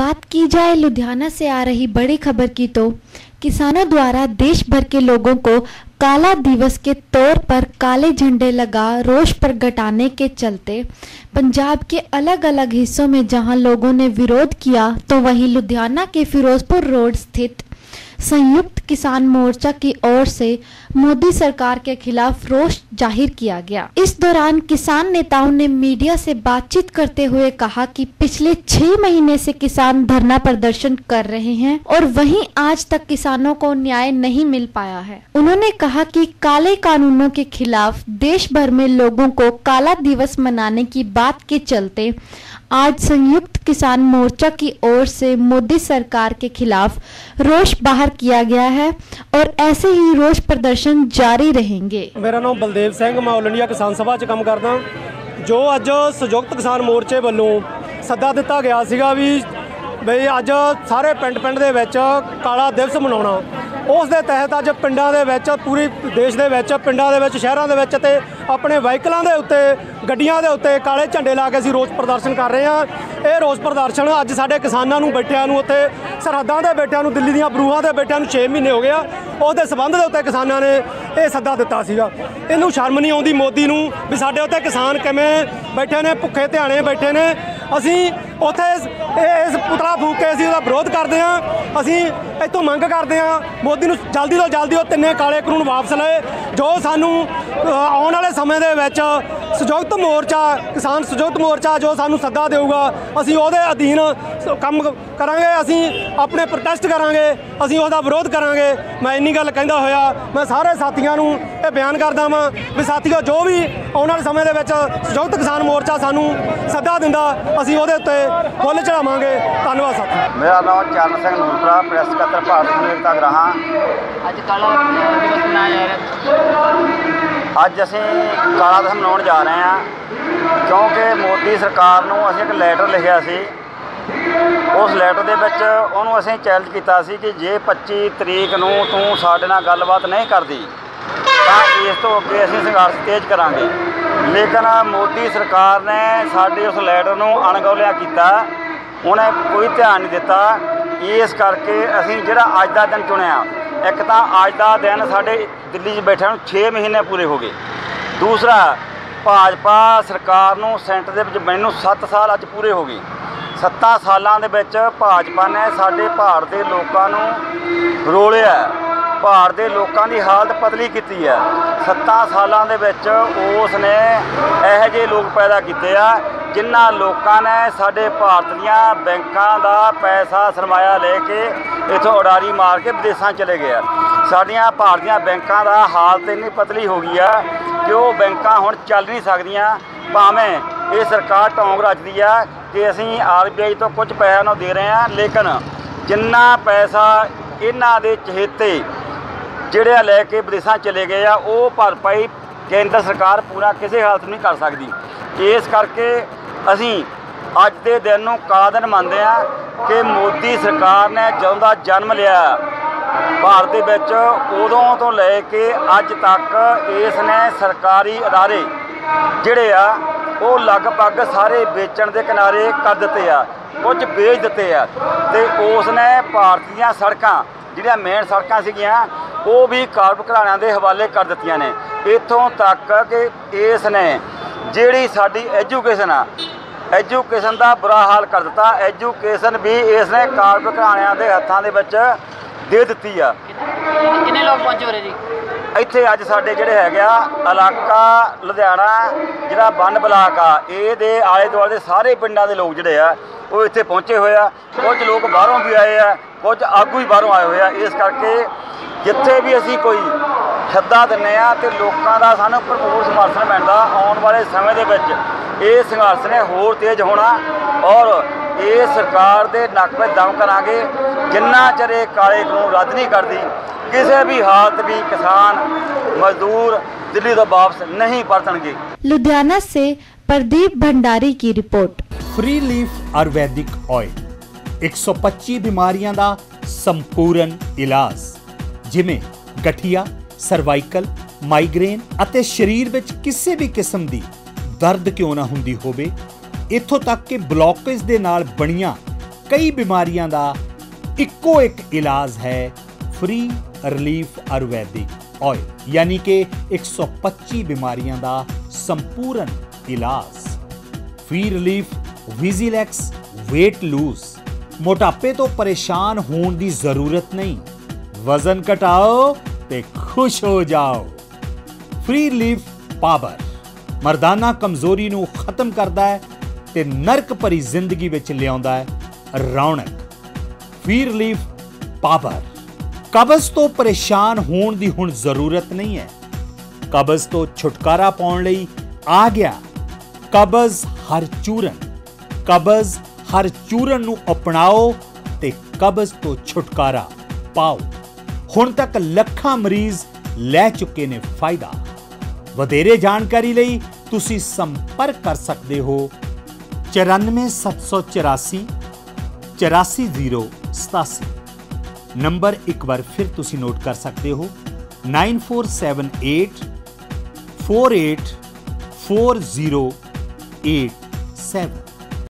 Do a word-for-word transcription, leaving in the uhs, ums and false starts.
बात की जाए लुधियाना से आ रही बड़ी खबर की तो किसानों द्वारा देश भर के लोगों को काला दिवस के तौर पर काले झंडे लगा रोष प्रगटाने के चलते पंजाब के अलग अलग हिस्सों में जहां लोगों ने विरोध किया तो वहीं लुधियाना के फिरोजपुर रोड स्थित संयुक्त किसान मोर्चा की ओर से मोदी सरकार के खिलाफ रोष जाहिर किया गया। इस दौरान किसान नेताओं ने मीडिया से बातचीत करते हुए कहा कि पिछले छह महीने से किसान धरना प्रदर्शन कर रहे हैं और वहीं आज तक किसानों को न्याय नहीं मिल पाया है। उन्होंने कहा कि काले कानूनों के खिलाफ देश भर में लोगों को काला दिवस मनाने की बात के चलते आज संयुक्त किसान मोर्चा की ओर से मोदी सरकार के खिलाफ रोष बाहर किया गया है और ऐसे ही रोष प्रदर्शन जारी रहेंगे। मेरा नाम बलदेव सिंह, मैं ऑल इंडिया किसान सभा च काम करदा। जो अज संयुक्त किसान मोर्चे वालों सद्दा दिता गया सीगा भी बई अज सारे पिंड पिंड दे विच काला दिवस मनाउणा, उस दे तहत अज पिंडां दे विच पूरी देश दे विच पिंडां दे विच शहरां दे विच ते अपने व्हीकलां दे उत्ते गड्डियां दे उत्ते काले झंडे ला के असीं रोष प्रदर्शन कर रहे हैं। ये रोष प्रदर्शन अज साडे किसानां नूं बैठिਆਂ नूं उत्ते सरहदां दे बैठिਆਂ नूं दिल्ली दीयां बरूहां दे बैठिਆਂ नूं छे महीने हो गया, उसदे संबंध दे उत्ते किसानां ने ये सद्दा दिता सीगा। इहनूं शर्म नहीं आउंदी मोदी नूं भी साडे उत्ते किसान किवें बैठे ने, भुखे ध्याने बैठे ने। असीं उत्थे इस पुतला फूक के असीं उहदा विरोध करदे हां। असीं इत्थों मंग करदे हां मोदी नूं जल्दी तो जल्दी वो तिन्ने काले कानून वापस लए जो सानू आने वाले समय दे विच संयुक्त मोर्चा किसान संयुक्त मोर्चा जो सानू सद्दा देऊगा असीं उहदे अधीन काम करांगे, असीं अपने प्रोटेस्ट करांगे, असीं उसदा विरोध करांगे। मैं इन्नी गल कहंदा होया मैं सारे साथियों नूं ये बयान करदा वां भी साथियों जो भी आने वाले समय दे विच संयुक्त किसान मोर्चा सानू सद्दा दिंदा असीं उहदे उत्ते फुੱਲ चढ़ावांगे। धन्नवाद साथी। मेरा नाम चरण सिंह नूरपुरा, प्रेस सकੱਤਰ भारत एकता ग्राहां। ਅੱਜ ਕਾਲਾ ਦਿਵਸ ਮਨਾਇਆ ਜਾ ਰਿਹਾ। ਅੱਜ ਅਸੀਂ ਕਾਲਾ ਦਿਵਸ ਮਨਾਉਣ ਜਾ ਰਹੇ ਹਾਂ ਕਿਉਂਕਿ ਮੋਦੀ ਸਰਕਾਰ ਨੂੰ ਅਸੀਂ ਇੱਕ ਲੈਟਰ ਲਿਖਿਆ ਸੀ। ਉਸ ਲੈਟਰ ਦੇ ਵਿੱਚ ਉਹਨੂੰ ਅਸੀਂ ਚੈਲੰਜ ਕੀਤਾ ਸੀ ਕਿ ਜੇ ਪੱਚੀ ਤਰੀਕ ਨੂੰ ਤੂੰ ਸਾਡੇ ਨਾਲ ਗੱਲਬਾਤ ਨਹੀਂ ਕਰਦੀ ਤਾਂ ਇਸ ਤੋਂ ਅੱਗੇ ਅਸੀਂ ਸੰਘਰਸ਼ ਤੇਜ਼ ਕਰਾਂਗੇ। ਲੇਕਿਨ ਮੋਦੀ ਸਰਕਾਰ ਨੇ ਸਾਡੇ ਉਸ ਲੈਟਰ ਨੂੰ ਅਣਗੌਲਿਆ ਕੀਤਾ, ਉਹਨੇ ਕੋਈ ਧਿਆਨ ਨਹੀਂ ਦਿੱਤਾ। ਇਸ ਕਰਕੇ ਅਸੀਂ ਜਿਹੜਾ ਅੱਜ ਦਾ ਦਿਨ ਚੁਣਿਆ, ਇੱਕ ਤਾਂ ਅੱਜ ਦਾ ਦਿਨ ਸਾਡੇ ਦਿੱਲੀ 'ਚ ਬੈਠਿਆਂ ਨੂੰ ਛੇ ਮਹੀਨੇ ਪੂਰੇ ਹੋ ਗਏ। ਦੂਸਰਾ ਭਾਜਪਾ ਸਰਕਾਰ ਨੂੰ ਸੈਂਟਰ ਦੇ ਵਿੱਚ ਬਣੇ ਨੂੰ ਸੱਤ ਸਾਲ ਅੱਜ ਪੂਰੇ ਹੋ ਗਏ। ਸੱਤਾਂ ਸਾਲਾਂ ਦੇ ਵਿੱਚ ਭਾਜਪਾ ਨੇ ਸਾਡੇ ਭਾਰਤ ਦੇ ਲੋਕਾਂ ਨੂੰ ਰੋਲਿਆ, ਭਾਰਤ ਦੇ ਲੋਕਾਂ ਦੀ ਹਾਲਤ ਪਤਲੀ ਕੀਤੀ ਹੈ। ਸੱਤਾਂ ਸਾਲਾਂ ਦੇ ਵਿੱਚ ਉਸ ਨੇ ਇਹੋ ਜਿਹੇ ਲੋਕ ਪੈਦਾ ਕੀਤੇ ਆ ਜਿਨ੍ਹਾਂ ਲੋਕਾਂ ਨੇ ਸਾਡੇ ਭਾਰਤ ਦੀਆਂ ਬੈਂਕਾਂ ਦਾ ਪੈਸਾ ਸਰਮਾਇਆ ਲੈ ਕੇ ਇੱਥੋਂ ਉਡਾਰੀ ਮਾਰ ਕੇ ਵਿਦੇਸ਼ਾਂ ਚਲੇ ਗਏ ਆ। ਸਾਡੀਆਂ ਭਾਰਤ ਦੀਆਂ ਬੈਂਕਾਂ ਦਾ ਹਾਲਤ ਇੰਨੀ ਪਤਲੀ ਹੋ ਗਈ ਆ ਕਿ ਉਹ ਬੈਂਕਾਂ ਹੁਣ ਚੱਲ ਨਹੀਂ ਸਕਦੀਆਂ। ਭਾਵੇਂ ਇਹ ਸਰਕਾਰ ਢੋਂਗ ਰਚਦੀ ਆ ਕਿ ਅਸੀਂ ਆਰ ਬੀ ਆਈ ਤੋਂ ਕੁਝ ਪੈਸਾ ਨੂੰ ਦੇ ਰਹੇ ਹਾਂ, ਲੇਕਿਨ ਜਿੰਨਾ ਪੈਸਾ ਇਹਨਾਂ ਦੇ ਚਹੇਤੇ ਜਿਹੜੇ ਲੈ ਕੇ ਵਿਦੇਸ਼ਾਂ ਚਲੇ ਗਏ ਆ ਉਹ ਭਰਪਾਈ ਕੇਂਦਰ ਸਰਕਾਰ ਪੂਰਾ ਕਿਸੇ ਹਾਲਤ ਨਹੀਂ ਕਰ ਸਕਦੀ। ਇਸ ਕਰਕੇ ਅਸੀਂ ਅੱਜ ਦੇ ਦਿਨ ਨੂੰ ਕਾਲਾ ਦਿਨ ਮੰਨਦੇ ਹਾਂ ਕਿ ਮੋਦੀ ਸਰਕਾਰ ਨੇ ਜਦੋਂ ਦਾ ਜਨਮ ਲਿਆ ਭਾਰਤ ਦੇ ਵਿੱਚ ਉਦੋਂ ਤੋਂ ਲੈ ਕੇ ਅੱਜ ਤੱਕ ਇਸ ਨੇ ਸਰਕਾਰੀ ਅਦਾਰੇ ਜਿਹੜੇ ਆ ਉਹ ਲਗਭਗ ਸਾਰੇ ਵੇਚਣ ਦੇ ਕਿਨਾਰੇ ਕਰ ਦਿੱਤੇ ਆ, ਕੁਝ ਵੇਚ ਦਿੱਤੇ ਆ ਤੇ ਉਸ ਨੇ ਭਾਰਤ ਦੀਆਂ ਸੜਕਾਂ ਜਿਹੜੀਆਂ ਮੇਨ ਸੜਕਾਂ ਸੀਗੀਆਂ ਉਹ ਵੀ ਕਾਰਪ ਘਰਾਣਿਆਂ ਦੇ ਹਵਾਲੇ ਕਰ ਦਿੱਤੀਆਂ ਨੇ। ਇੱਥੋਂ ਤੱਕ ਕਿ ਇਸ ਨੇ ਜਿਹੜੀ ਸਾਡੀ ਐਜੂਕੇਸ਼ਨ ਆ ਐਜੂਕੇਸ਼ਨ ਦਾ ਬੁਰਾ ਹਾਲ ਕਰ ਦਿੱਤਾ। ਐਜੂਕੇਸ਼ਨ ਵੀ ਇਸ ਨੇ ਕਾਰਪ ਘਰਾਣਿਆਂ ਦੇ ਹੱਥਾਂ ਦੇ ਵਿੱਚ ਦੇ ਦਿੱਤੀ ਆ। ਕਿੰਨੇ ਲੋਕ ਪਹੁੰਚੇ ਹੋ ਰਹੇ ਜੀ ਇੱਥੇ ਅੱਜ ਸਾਡੇ ਜਿਹੜੇ ਹੈਗੇ ਆ ਇਲਾਕਾ ਲੁਧਿਆਣਾ ਜਿਹੜਾ ਬੰਨ ਬਲਾਕ ਆ ਇਹਦੇ ਆਲੇ ਦੁਆਲੇ ਦੇ ਸਾਰੇ ਪਿੰਡਾਂ ਦੇ ਲੋਕ ਜਿਹੜੇ ਆ ਉਹ ਇੱਥੇ ਪਹੁੰਚੇ ਹੋਏ ਆ। ਕੁਝ ਲੋਕ ਬਾਹਰੋਂ ਵੀ ਆਏ ਆ, ਕੁਝ ਆਗੂ ਵੀ ਬਾਹਰੋਂ ਆਏ ਹੋਏ ਆ। ਇਸ ਕਰਕੇ ਜਿੱਥੇ ਵੀ ਅਸੀਂ ਕੋਈ ਸੱਦਾ ਦਿੰਦੇ ਹਾਂ ਅਤੇ ਲੋਕਾਂ ਦਾ ਸਾਨੂੰ ਭਰਪੂਰ ਸਮਰਥਨ ਮਿਲਦਾ। ਆਉਣ ਵਾਲੇ ਸਮੇਂ ਦੇ ਵਿੱਚ ਇਹ ਸੰਘਰਸ਼ ਨੇ ਹੋਰ ਤੇਜ਼ ਹੋਣਾ ਔਰ ਇਹ ਸਰਕਾਰ ਦੇ ਨੱਕ 'ਤੇ ਦਮ ਕਰਾਂਗੇ ਜਿੰਨਾ ਚਿਰ ਇਹ ਕਾਲੇ ਕਾਨੂੰਨ ਰੱਦ ਨਹੀਂ ਕਰਦੀ। ਕਿਸੇ भी हालत भी किसान मजदूर दिल्ली तो वापस नहीं परतणगे। लुधियाना से प्रदीप भंडारी की रिपोर्ट। फ्री लीफ आयुर्वैदिक ऑयल एक सौ पच्चीस बीमारियां दा संपूर्ण इलाज जिमें गठिया, सर्वाइकल, माइग्रेन ਅਤੇ शरीर ਵਿੱਚ ਕਿਸੇ ਵੀ किस्म ਦੀ दर्द क्यों ना ਹੁੰਦੀ ਹੋਵੇ, ਇੱਥੋਂ ਤੱਕ ਕਿ ਬਲੌਕੇਜ ਦੇ ਨਾਲ ਬਣੀਆਂ कई बीमारियां दा इक्को एक इलाज है फ्री रिलीफ आयुर्वैदिक ऑयल, यानी कि एक सौ पच्चीस बीमारियां दा संपूर्ण इलाज। फ्री रिलीफ विजिलैक्स वेट लूज, मोटापे तो परेशान होने की जरूरत नहीं, वजन घटाओ ते खुश हो जाओ। फ्री रिलीफ पावर मर्दाना कमजोरी नू खत्म करता है ते नरक भरी जिंदगी विच लियाउंदा है रौनक। फ्री रिलीफ पावर कब्ज तो परेशान होने की हुण जरूरत नहीं है, कब्ज तो छुटकारा पाउण लई आ गया कब्ज हर चूरन। कब्ज हर चूरन नू अपनाओ ते कब्ज तो छुटकारा पाओ। हुण तक लखां मरीज लै चुके ने फायदा। वधेरे जानकारी लई तुसी संपर्क कर सकते हो चौरानवे सत्त सौ चौरासी चौरासी जीरो सतासी। नंबर एक बार फिर तुसी नोट कर सकते हो nine four seven eight four eight four zero eight seven.